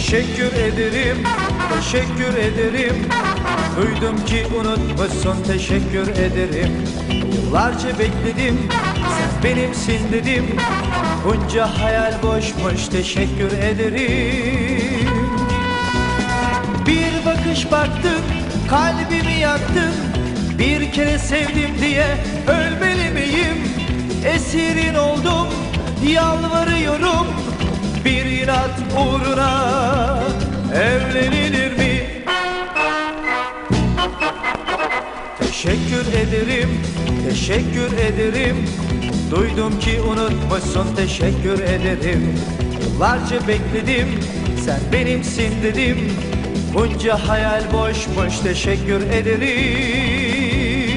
Teşekkür ederim, teşekkür ederim. Duydum ki unutmuşsun, teşekkür ederim. Yıllarca bekledim, sen benimsin dedim. Bunca hayal boşmuş, teşekkür ederim. Bir bakış baktın, kalbimi yaktın. Bir kere sevdim diye ölmeli miyim? Esirin oldum, yalvarıyorum. Bir inat uğruna evlenilir mi? Teşekkür ederim, teşekkür ederim. Duydum ki unutmuşsun, teşekkür ederim. Yıllarca bekledim, sen benimsin dedim. Bunca hayal boşmuş, teşekkür ederim.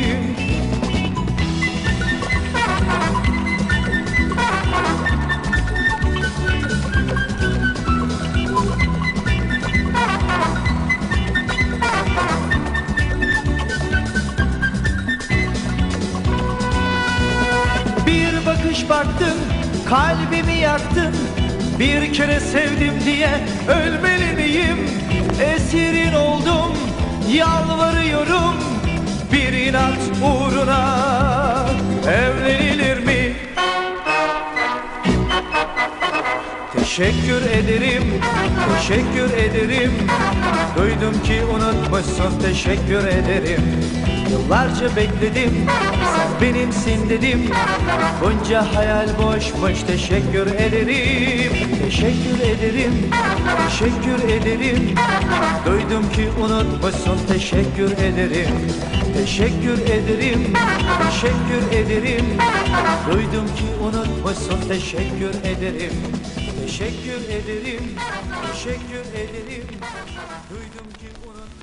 Bir bakış baktın, kalbimi yaktın. Bir kere sevdim diye ölmeli miyim? Esirin oldum, yalvarıyorum. Bir inat uğruna evlenilir mi? Teşekkür ederim, teşekkür ederim. Duydum ki unutmuşsun, teşekkür ederim. Yıllarca bekledim, sen benimsin dedim. Bunca hayal boşmuş, teşekkür ederim. Teşekkür ederim, teşekkür ederim. Duydum ki unutmuşsun, teşekkür ederim. Teşekkür ederim, teşekkür ederim. Duydum ki unutmuşsun, teşekkür ederim. Teşekkür ederim, teşekkür ederim. Duydum ki unutmuşsun.